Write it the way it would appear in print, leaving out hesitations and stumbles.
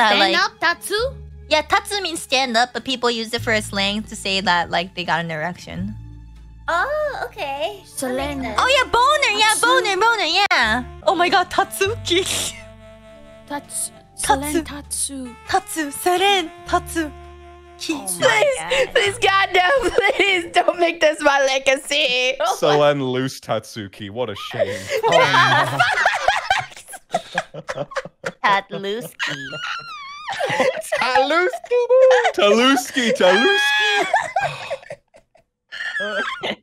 That Stand like up, Tatsu? yeah, tatsu means stand up, but people use it for a slang to say that like they got an erection. Oh, okay. Selen. Oh yeah, boner, yeah, boner, yeah. Oh my god, Tatsuki. Selen Tatsu. Tatsu, Selen, Tatsuki. Please, goddamn, please don't make this my legacy. Selen Loose Tatsuki. What a shame. Tatluski. Taluski. Taluski.